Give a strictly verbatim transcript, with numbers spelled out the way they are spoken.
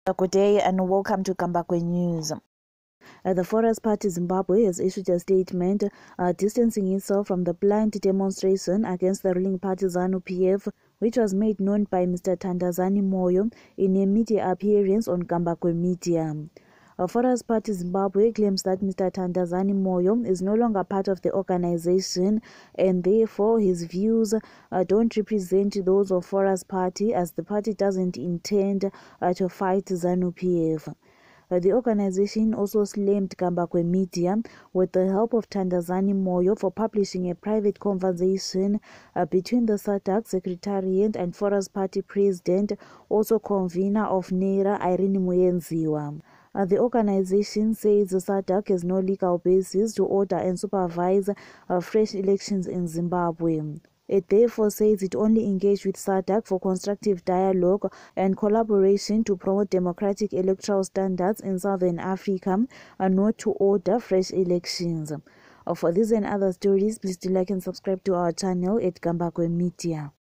Good day and welcome to Gambakwe News. Uh, the Forest Party Zimbabwe has issued a statement uh, distancing itself from the planned demonstration against the ruling party ZANU P F, which was made known by Mister Thandazani Moyo in a media appearance on Gambakwe Media. The Forest Party Zimbabwe claims that Mister Thandazani Moyo is no longer part of the organization and therefore his views uh, don't represent those of Forest Party, as the party doesn't intend uh, to fight ZANU P F. Uh, the organization also slammed Gambakwe Media with the help of Thandazani Moyo for publishing a private conversation uh, between the S A D C Secretariat and Forest Party President, also convener of NERA, Irene Muyenziwa. Uh, the organization says the S A D C has no legal basis to order and supervise uh, fresh elections in Zimbabwe. It therefore says it only engaged with S A D C for constructive dialogue and collaboration to promote democratic electoral standards in Southern Africa and not to order fresh elections. Uh, for these and other stories, please do like and subscribe to our channel at Gambakwe Media.